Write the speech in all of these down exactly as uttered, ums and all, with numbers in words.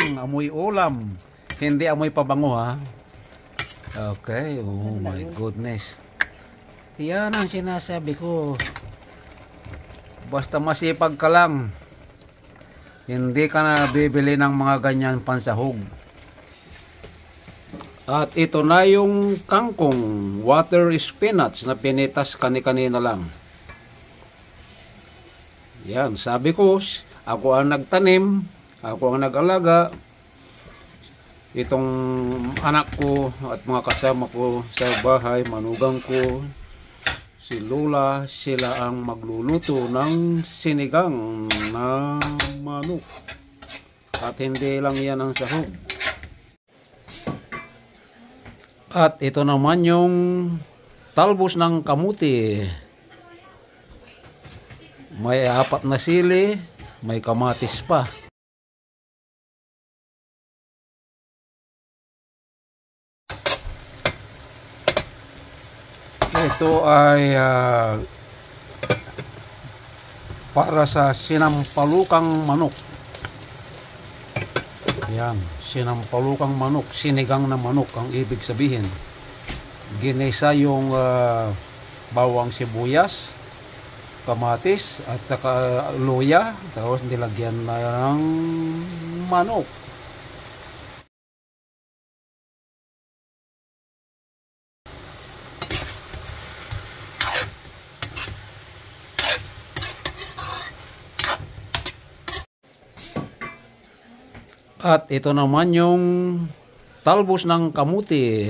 sinigang, amoy ulam. Hindi amoy pabango ha. Okay, oh my goodness. Yan ang sinasabi ko. Basta masipag ka lang, hindi ka na bibili ng mga ganyan pansahog. At ito na yung kangkong, water spinach na pinitas kani-kanina lang. Yan, sabi ko, ako ang nagtanim, ako ang nag-alaga. Itong anak ko at mga kasama ko sa bahay, manugang ko, si Lola, sila ang magluluto ng sinigang na manok. At hindi lang yan ang sahog. At ito naman yung talbos ng kamuti. May apat na sili, may kamatis pa. Ito ay uh, para sa sinampalukang manok. Yan, sinampalukang manok, sinigang na manok ang ibig sabihin. Ginisa yung uh, bawang sibuyas, kamatis at saka luya, tapos nilagyan na ng manok. At ito naman yung talbos ng kamuti.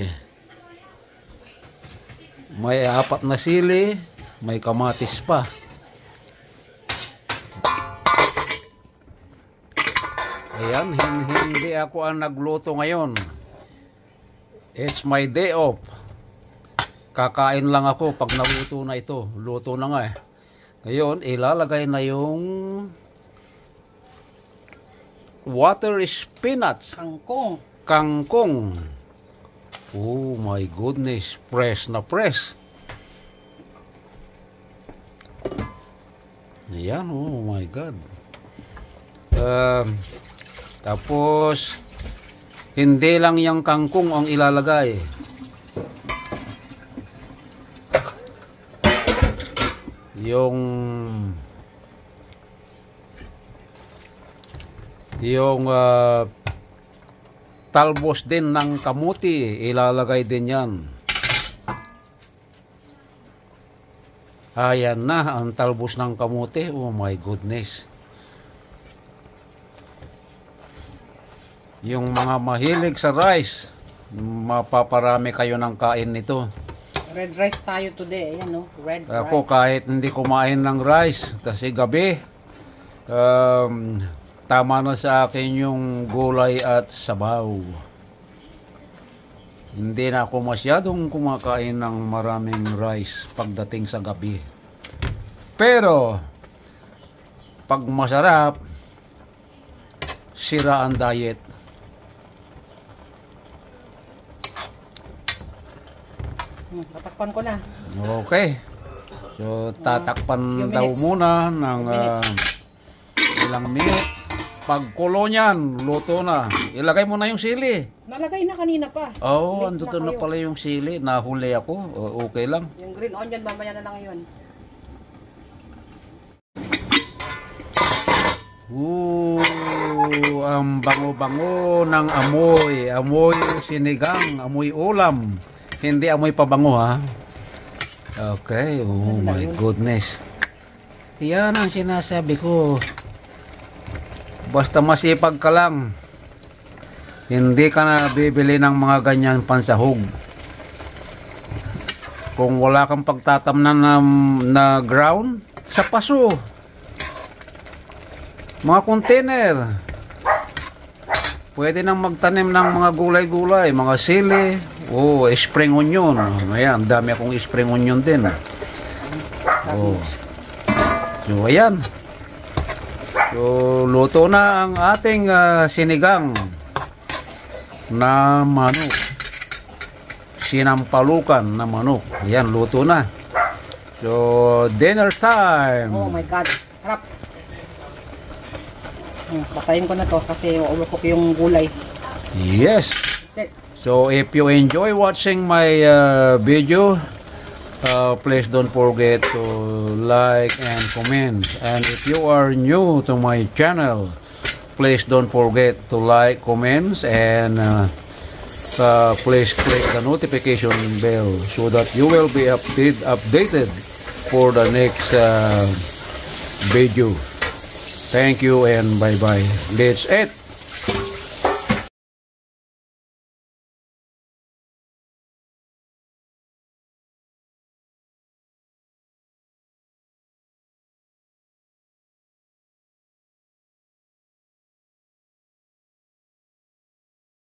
May apat na sili, may kamatis pa. Ayan, hindi ako ang nagluto ngayon. It's my day off. Kakain lang ako pag naluto na ito. Luto na nga eh. Ngayon, ilalagay na yung water spinach. Kangkong. Kangkong. Oh my goodness. Fresh na fresh. Ayan. Oh my God. Um, tapos, hindi lang yung kangkong ang ilalagay. Yung yung uh, talbos din ng kamuti ilalagay din yan. Ayan na ang talbos ng kamuti. Oh my goodness. Yung mga mahilig sa rice, mapaparami kayo ng kain nito. Red rice tayo today. Ayan no, red rice. Ako kahit hindi kumain ng rice kasi gabi, um, tama na sa akin yung gulay at sabaw. Hindi na ako masyadong kumakain ng maraming rice pagdating sa gabi. Pero, pag masarap, sira ang diet. Hmm, tatakpan ko na. Okay. So, tatakpan uh, daw muna ng uh, ilang minutes. Pagkulo niyan, luto na. Ilagay mo na yung sili. Nalagay na kanina pa. Oo, oh, andito na, na pala yung sili. Nahuli ako. O, okay lang. Yung green onion, mamaya na lang yun. Ooh, ang bango-bango ng amoy. Amoy sinigang, amoy ulam. Hindi amoy pabango ha. Okay, oh my goodness. Yan ang sinasabi ko. Basta masipag ka lang, hindi ka na bibili ng mga ganyan pansahog. Kung wala kang pagtatamnan na, na ground, sa paso. Mga container. Pwede nang magtanim ng mga gulay-gulay, mga sili, oh, spring onion. Ayan, dami akong spring onion din. Oh. So, ayan. So, luto na ang ating uh, sinigang na manok. Sinampalukan na manok. Ayan, luto na. So, dinner time. Oh my God. Harap. Hmm, patayin ko na to kasi overcook yung gulay. Yes. That's it. So if you enjoy watching my uh, video, uh, please don't forget to like and comment. And if you are new to my channel, please don't forget to like, comments, and uh, uh, please click the notification bell so that you will be update, updated for the next uh, video. Thank you and bye bye. That's it.